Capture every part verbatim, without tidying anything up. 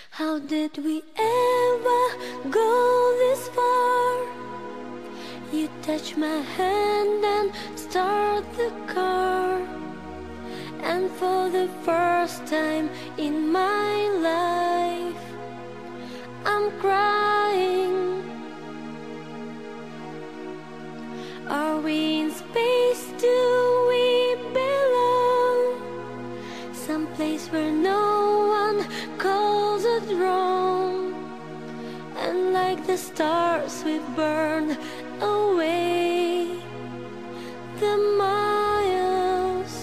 How did we ever go this far? You touch my hand and start the car, and for the first time in my life I'm crying. Are we in space? Do we belong someplace where no one calls it wrong? And like the stars we burn away the miles.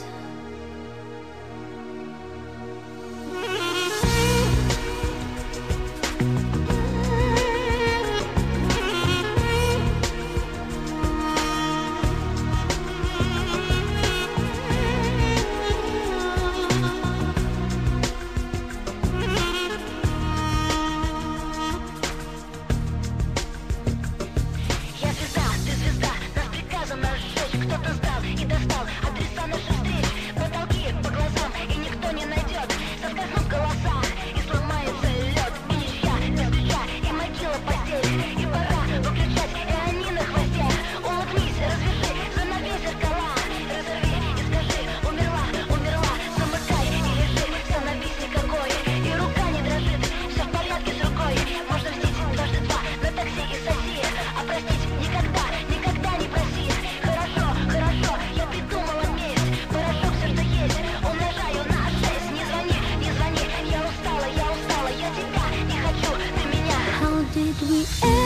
Did we